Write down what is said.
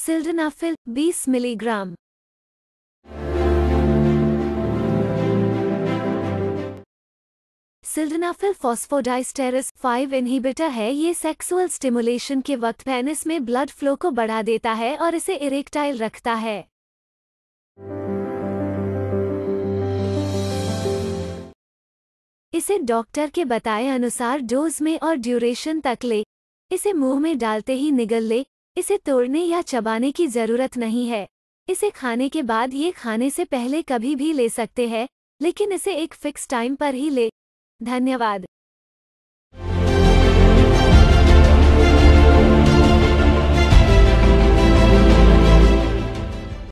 Sildenafil 20 milligram. Sildenafil phosphodiesterase 5 inhibitor है। ये sexual stimulation के वक्त पेनिस में ब्लड फ्लो को बढ़ा देता है और इसे इरेक्टाइल रखता है। इसे डॉक्टर के बताए अनुसार डोज में और ड्यूरेशन तक ले। इसे मुंह में डालते ही निगल ले। इसे तोड़ने या चबाने की जरूरत नहीं है। इसे खाने के बाद ये खाने से पहले कभी भी ले सकते हैं, लेकिन इसे एक फिक्स टाइम पर ही ले। धन्यवाद।